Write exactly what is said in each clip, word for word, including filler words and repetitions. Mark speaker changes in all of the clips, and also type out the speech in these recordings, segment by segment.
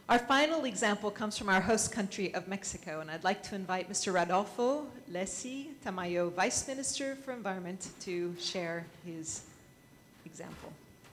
Speaker 1: Our final example comes from our host country of Mexico, and I'd like to invite Mister Rodolfo Lesi Tamayo, Vice Minister for Environment, to share his example.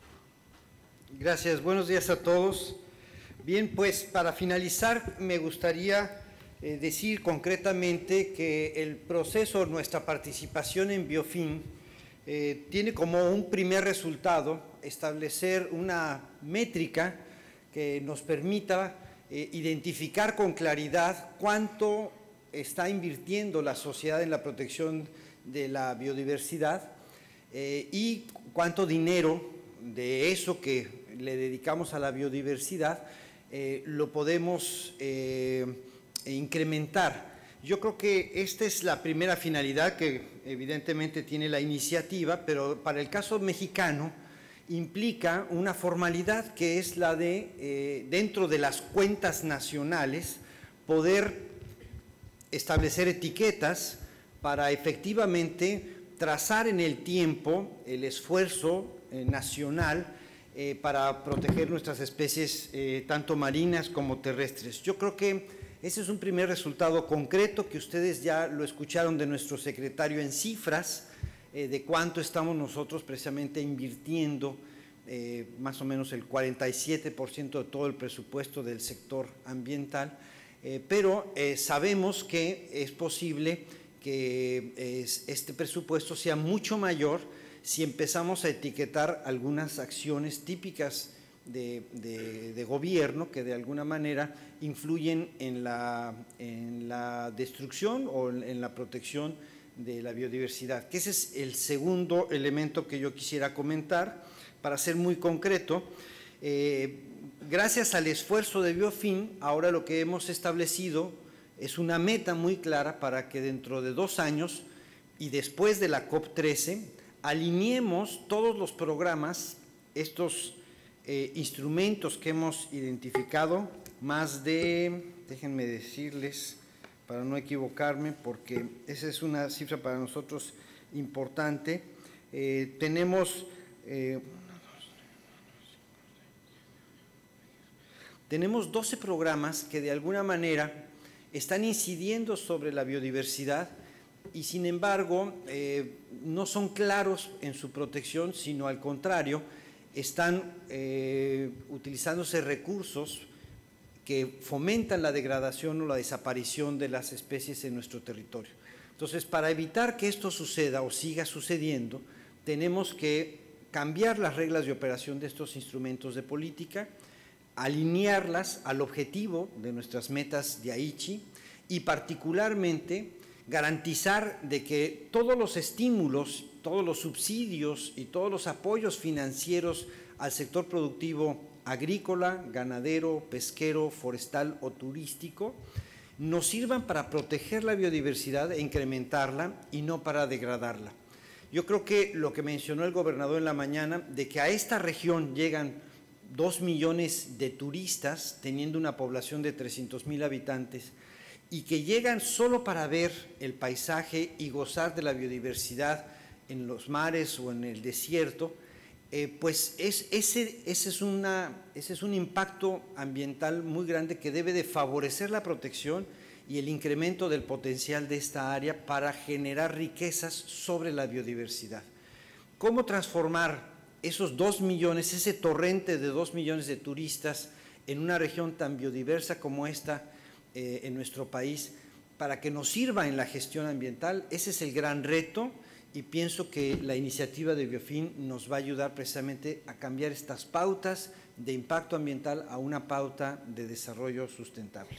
Speaker 2: Gracias, buenos días a todos. Bien, pues para finalizar me gustaría eh, decir concretamente que el proceso, nuestra participación en Biofin, eh, tiene como un primer resultado establecer una métrica que nos permita eh, identificar con claridad cuánto está invirtiendo la sociedad en la protección de la biodiversidad eh, y cuánto dinero de eso que le dedicamos a la biodiversidad eh, lo podemos eh, incrementar. Yo creo que esta es la primera finalidad que evidentemente tiene la iniciativa, pero para el caso mexicano implica una formalidad que es la de, eh, dentro de las cuentas nacionales, poder establecer etiquetas para efectivamente trazar en el tiempo el esfuerzo eh, nacional eh, para proteger nuestras especies, eh, tanto marinas como terrestres. Yo creo que ese es un primer resultado concreto que ustedes ya lo escucharon de nuestro secretario en cifras, Eh, de cuánto estamos nosotros precisamente invirtiendo, eh, más o menos el cuarenta y siete por ciento de todo el presupuesto del sector ambiental, eh, pero eh, sabemos que es posible que eh, este presupuesto sea mucho mayor si empezamos a etiquetar algunas acciones típicas de, de, de gobierno que de alguna manera influyen en la, en la destrucción o en, en la protección de la biodiversidad, que ese es el segundo elemento que yo quisiera comentar. Para ser muy concreto, eh, gracias al esfuerzo de Biofin, ahora lo que hemos establecido es una meta muy clara para que dentro de dos años y después de la COP trece alineemos todos los programas, estos eh, instrumentos que hemos identificado, más de, déjenme decirles, para no equivocarme, porque esa es una cifra para nosotros importante. Eh, tenemos, eh, tenemos doce programas que de alguna manera están incidiendo sobre la biodiversidad y sin embargo eh, no son claros en su protección, sino al contrario, están eh, utilizándose recursos que fomentan la degradación o la desaparición de las especies en nuestro territorio. Entonces, para evitar que esto suceda o siga sucediendo, tenemos que cambiar las reglas de operación de estos instrumentos de política, alinearlas al objetivo de nuestras metas de Aichi y particularmente garantizar de que todos los estímulos, todos los subsidios y todos los apoyos financieros al sector productivo agrícola, ganadero, pesquero, forestal o turístico, nos sirvan para proteger la biodiversidad e incrementarla y no para degradarla. Yo creo que lo que mencionó el gobernador en la mañana, de que a esta región llegan dos millones de turistas, teniendo una población de trescientos mil habitantes, y que llegan solo para ver el paisaje y gozar de la biodiversidad en los mares o en el desierto, Eh, pues es, ese, ese, es una, ese es un impacto ambiental muy grande que debe de favorecer la protección y el incremento del potencial de esta área para generar riquezas sobre la biodiversidad. ¿Cómo transformar esos dos millones, ese torrente de dos millones de turistas en una región tan biodiversa como esta eh, en nuestro país para que nos sirva en la gestión ambiental? Ese es el gran reto. Y pienso que la iniciativa de Biofin nos va a ayudar precisamente a cambiar estas pautas de impacto ambiental a una pauta de desarrollo sustentable.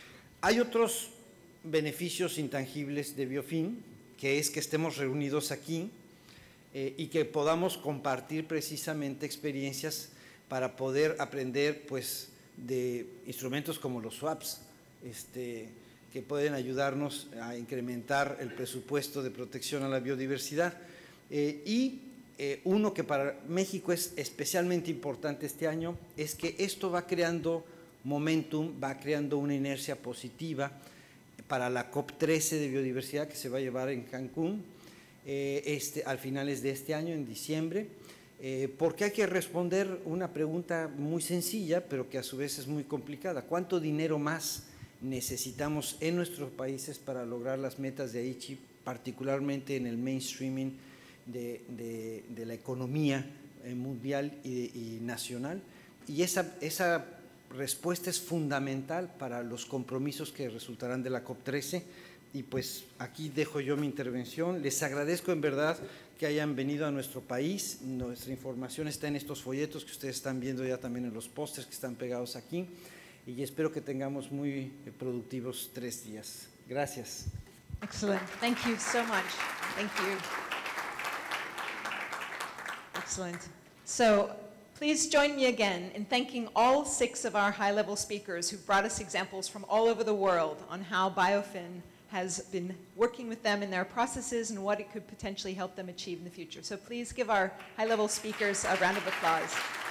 Speaker 2: Hay otros beneficios intangibles de Biofin, que es que estemos reunidos aquí eh, y que podamos compartir precisamente experiencias para poder aprender pues, de instrumentos como los swaps, este, que pueden ayudarnos a incrementar el presupuesto de protección a la biodiversidad. Eh, y eh, uno que para México es especialmente importante este año es que esto va creando momentum, va creando una inercia positiva para la COP trece de biodiversidad que se va a llevar en Cancún eh, este, al finales de este año, en diciembre. eh, porque hay que responder una pregunta muy sencilla, pero que a su vez es muy complicada. ¿Cuánto dinero más necesitamos en nuestros países para lograr las metas de Aichi, particularmente en el mainstreaming de, de, de la economía eh, mundial y, y nacional? Y esa, esa respuesta es fundamental para los compromisos que resultarán de la COP trece. Y pues aquí dejo yo mi intervención. Les agradezco en verdad que hayan venido a nuestro país. Nuestra información está en estos folletos que ustedes están viendo ya también en los pósters que están pegados aquí. Y espero que tengamos muy productivos tres días. Gracias.
Speaker 1: Excellent. Thank you so much. Thank you. Excellent. So please join me again in thanking all six of our high-level speakers who brought us examples from all over the world on how BioFin has been working with them in their processes and what it could potentially help them achieve in the future. So please give our high-level speakers a round of applause.